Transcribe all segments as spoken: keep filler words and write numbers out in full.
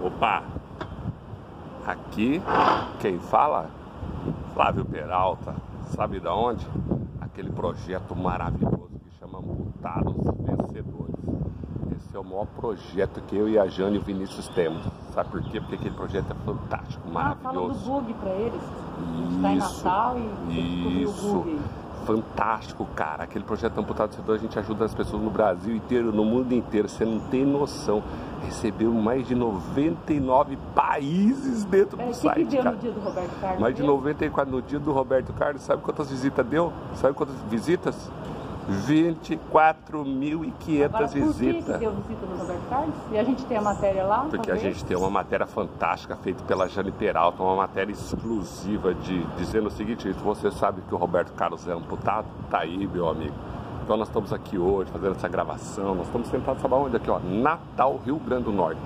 Opa! Aqui quem fala? Flávio Peralta. Sabe da onde? Aquele projeto maravilhoso que chama Amputados Vencedores. Esse é o maior projeto que eu e a Jane e o Vinícius temos. Sabe por quê? Porque aquele projeto é fantástico, maravilhoso. Ah, fala do bug pra eles. Isso, está em Natal e isso. O bug. Fantástico, cara. Aquele projeto Amputados Vencedores, a gente ajuda as pessoas no Brasil inteiro, no mundo inteiro. Você não tem noção. Recebeu mais de noventa e nove países dentro Pera, do que site, que deu cara. no dia do Roberto Carlos? Mais de mesmo? noventa e quatro no dia do Roberto Carlos. Sabe quantas visitas deu? Sabe quantas visitas? vinte e quatro mil e quinhentas visitas. Por que deu visita do Roberto Carlos? E a gente tem a matéria lá? Porque a gente tem uma matéria fantástica feita pela Jane Peralta, uma matéria exclusiva de dizendo o seguinte: você sabe que o Roberto Carlos é amputado? Tá aí, meu amigo. Então nós estamos aqui hoje fazendo essa gravação. Nós estamos sentados, sabe onde? Aqui, ó, Natal, Rio Grande do Norte.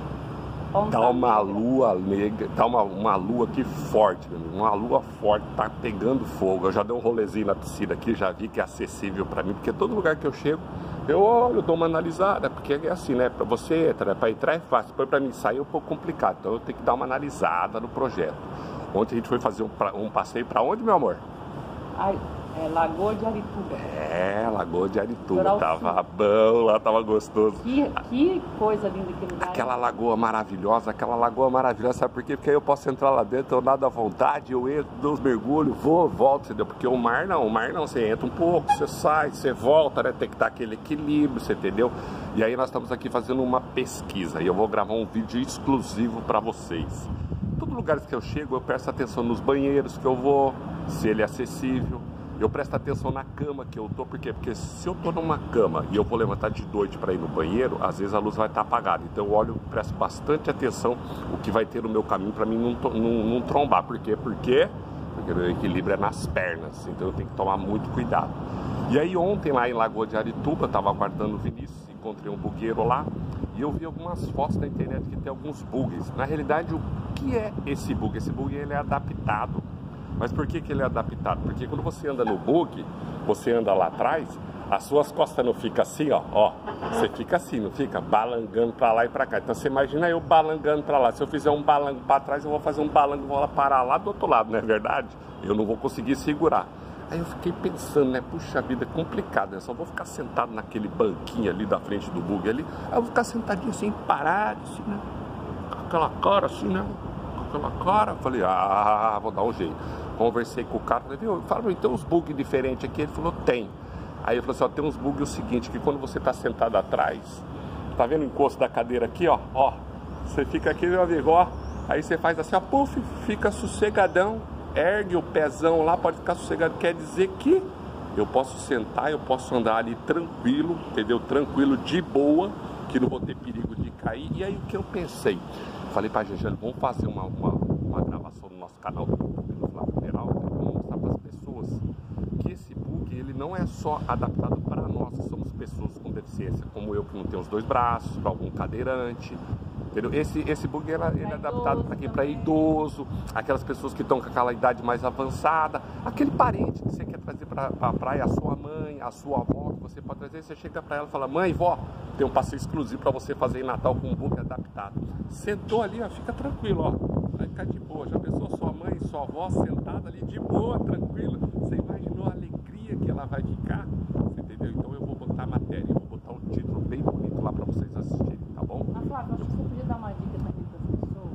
Tá uma lua negra, tá uma, uma lua aqui forte, meu amigo, uma lua forte, tá pegando fogo. Eu já dei um rolezinho na piscina aqui, já vi que é acessível para mim, porque todo lugar que eu chego, eu olho, dou uma analisada, porque é assim, né, para você entrar, né, para entrar é fácil, para mim sair é um pouco complicado, então eu tenho que dar uma analisada no projeto. Ontem a gente foi fazer um, um passeio para onde, meu amor? Ai, é Lagoa de Arituba. É, Lagoa de Arituba, Litoral tava bom lá, tava gostoso. Que, que coisa linda aquele lugar. Aquela lagoa maravilhosa, aquela lagoa maravilhosa, sabe por quê? Porque aí eu posso entrar lá dentro, eu nado à vontade, eu entro, dou os mergulhos, vou, volto, entendeu? Porque o mar não, o mar não, você entra um pouco, você sai, você volta, né? Tem que dar aquele equilíbrio, você entendeu? E aí nós estamos aqui fazendo uma pesquisa e eu vou gravar um vídeo exclusivo para vocês. Em todos os lugares que eu chego, eu presto atenção nos banheiros que eu vou, se ele é acessível. Eu presto atenção na cama que eu tô, por quê? Porque se eu tô numa cama e eu vou levantar de noite para ir no banheiro, às vezes a luz vai estar apagada. Então eu olho, presto bastante atenção o que vai ter no meu caminho para mim não, não, não trombar. Por quê? Porque, porque meu equilíbrio é nas pernas, então eu tenho que tomar muito cuidado. E aí ontem lá em Lagoa de Arituba, eu tava aguardando o Vinícius, encontrei um bugueiro lá e eu vi algumas fotos na internet que tem alguns bugs. Na realidade, o que é esse bug? Esse bug ele é adaptado. Mas por que que ele é adaptado? Porque quando você anda no bug, você anda lá atrás, as suas costas não ficam assim, ó, ó. Você fica assim, não fica balangando pra lá e pra cá. Então você imagina eu balangando pra lá. Se eu fizer um balango pra trás, eu vou fazer um balango, vou lá parar lá do outro lado, não é verdade? Eu não vou conseguir segurar. Aí eu fiquei pensando, né, puxa vida, é complicado, né? Só vou ficar sentado naquele banquinho ali da frente do bug ali. Aí eu vou ficar sentadinho assim, parado, assim, né? Com aquela cara assim, né? Com aquela cara. Eu falei, ah, vou dar um jeito. Conversei com o cara, falei, viu, fala, então uns bugs diferentes aqui. Ele falou, tem. Aí eu falei assim, ó, tem uns bugs o seguinte, que quando você tá sentado atrás, tá vendo o encosto da cadeira aqui, ó, ó, você fica aqui, meu amigo, ó, aí você faz assim, ó, puf, fica sossegadão, ergue o pezão lá, pode ficar sossegado, quer dizer que eu posso sentar, eu posso andar ali tranquilo, entendeu, tranquilo, de boa, que não vou ter perigo de cair. E aí o que eu pensei? Falei pra Gegane, vamos fazer uma, uma, uma gravação no nosso canal do YouTube, no Flávio Peralta, vamos mostrar para as pessoas que esse bug, ele não é só adaptado para nós, que somos pessoas com deficiência, como eu que não tenho os dois braços, para algum cadeirante, entendeu? Esse, esse bug, ele, ele é adaptado para quem? Para idoso, aquelas pessoas que estão com aquela idade mais avançada, aquele parente que você quer trazer para a praia, a sua mãe, a sua avó, que você pode trazer, você chega para ela e fala, mãe, vó, tem um passeio exclusivo para você fazer em Natal com um bug adaptado. Sentou ali, ó, fica tranquilo, ó, vai ficar de boa. Já pensou sua mãe e sua avó sentada ali de boa, tranquila? Você imaginou a alegria que ela vai ficar? Você entendeu? Então eu vou botar a matéria, eu vou botar um título bem bonito lá para vocês assistirem, tá bom? Ah, Flávio, acho que você podia dar uma dica também para as pessoas.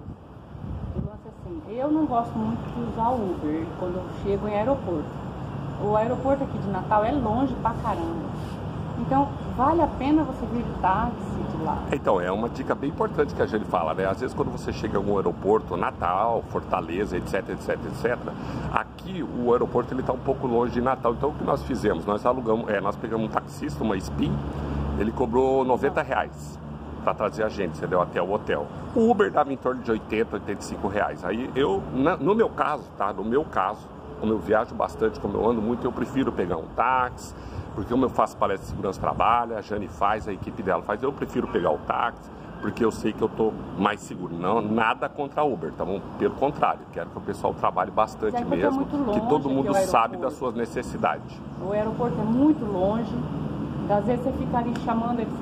O lance assim, eu não gosto muito de usar o Uber quando eu chego em aeroporto. O aeroporto aqui de Natal é longe pra caramba. Então, vale a pena você vir de táxi de lá? Então, é uma dica bem importante que a gente fala, né? Às vezes quando você chega em algum aeroporto, Natal, Fortaleza, etc, etc, etcétera, aqui o aeroporto ele tá um pouco longe de Natal. Então o que nós fizemos? Nós alugamos, é, nós pegamos um taxista, uma Spin, ele cobrou noventa reais para trazer a gente, entendeu? Até o hotel. O Uber dava em torno de oitenta, oitenta e cinco reais. Aí eu, na, no meu caso, tá? No meu caso, como eu viajo bastante, como eu ando muito, eu prefiro pegar um táxi, porque como eu faço palestra de segurança trabalho, a Jane faz, a equipe dela faz, eu prefiro pegar o táxi, porque eu sei que eu tô mais seguro. Não, nada contra a Uber, tá bom? Pelo contrário, quero que o pessoal trabalhe bastante mesmo, que todo mundo sabe das suas necessidades. O aeroporto é muito longe, às vezes você fica ali chamando, aí você tem que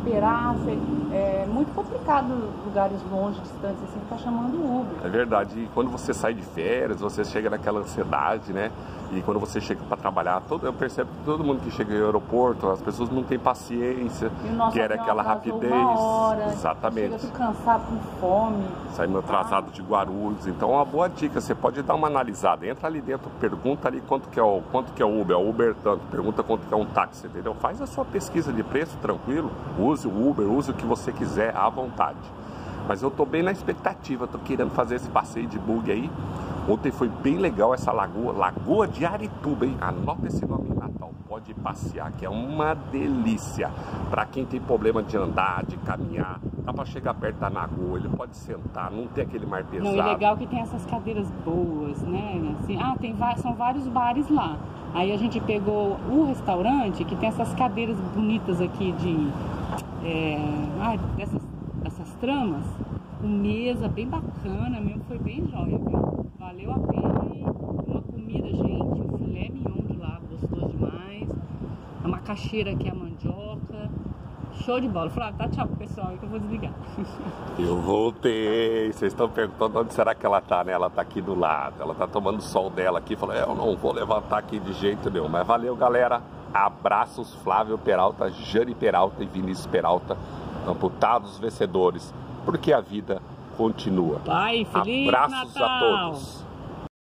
esperar, você, é muito complicado lugares longe, distantes, assim, ficar chamando o Uber. É verdade, e quando você sai de férias, você chega naquela ansiedade, né? E quando você chega para trabalhar, todo, eu percebo que todo mundo que chega no aeroporto, as pessoas não têm paciência, quer aquela rapidez. Uma hora, exatamente. Chega cansado, com fome. Saímos atrasado de Guarulhos. Então, uma boa dica, você pode dar uma analisada. Entra ali dentro, pergunta ali quanto que é o, quanto que é o Uber, é o Uber tanto, pergunta quanto que é um táxi, entendeu? Faz a sua pesquisa de preço tranquilo, use o Uber, use o que você quiser à vontade. Mas eu tô bem na expectativa, tô querendo fazer esse passeio de bug aí. Ontem foi bem legal essa lagoa, Lagoa de Arituba, hein? Anota esse nome em Natal, pode passear, que é uma delícia. Para quem tem problema de andar, de caminhar, dá para chegar perto da lagoa, ele pode sentar, não tem aquele mar pesado. Não, e legal que tem essas cadeiras boas, né? Assim, ah, tem, são vários bares lá. Aí a gente pegou o restaurante que tem essas cadeiras bonitas aqui de... É, ah, dessas, dessas tramas. Com mesa bem bacana mesmo, foi bem jóia, viu? Valeu a pena. E uma comida, gente, o filé mignon de lá, gostoso demais. A macaxeira aqui, a mandioca. Show de bola. Falei, ah, tá, tchau pro pessoal aí que eu vou desligar. Eu voltei. Vocês estão perguntando onde será que ela tá, né? Ela tá aqui do lado. Ela tá tomando o sol dela aqui. Falou, é, eu não vou levantar aqui de jeito nenhum. Mas valeu, galera. Abraços, Flávio Peralta, Jane Peralta e Vinícius Peralta. Amputados vencedores. Porque a vida continua. Pai, feliz Abraços Natal. a todos.